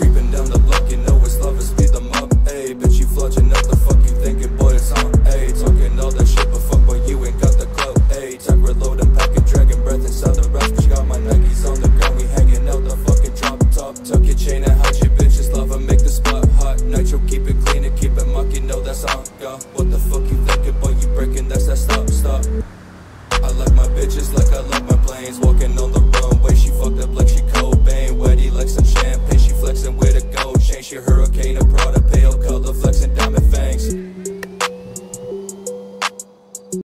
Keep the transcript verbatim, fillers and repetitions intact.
creeping down the block, you know it's love, speed them up. Ayy, bitch, you flogging up, the fuck you thinking, boy, it's on. Ayy, talking all that shit, but fuck, boy, you ain't got the clout. Ayy, tech reload and pack a dragon breath inside the rest. Bitch, got my Nikes on the ground, we hanging out the fucking drop top. Tuck your chain and hide your bitches, love and make the spot hot. Nitro, keep it clean and keep it muck, you know that's on. Go, what the fuck you thinking, boy, you breaking, that's that stop, stop. I like my bitches like I like my planes, walking on the